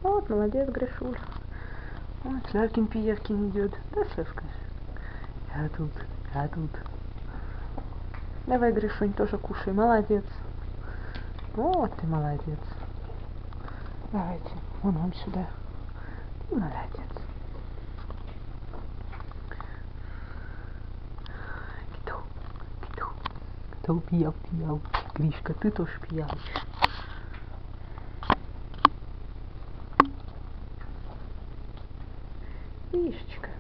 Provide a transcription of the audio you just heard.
Вот, молодец, Гришуль. Вот, Славкин Пиявкин идет. Да, Славка? Я тут, я тут. Давай, Гришунь, тоже кушай. Молодец. Вот ты молодец. Давайте, вон он сюда. Молодец. Кто пьял? Гришка, ты тоже пьял. Гришечка.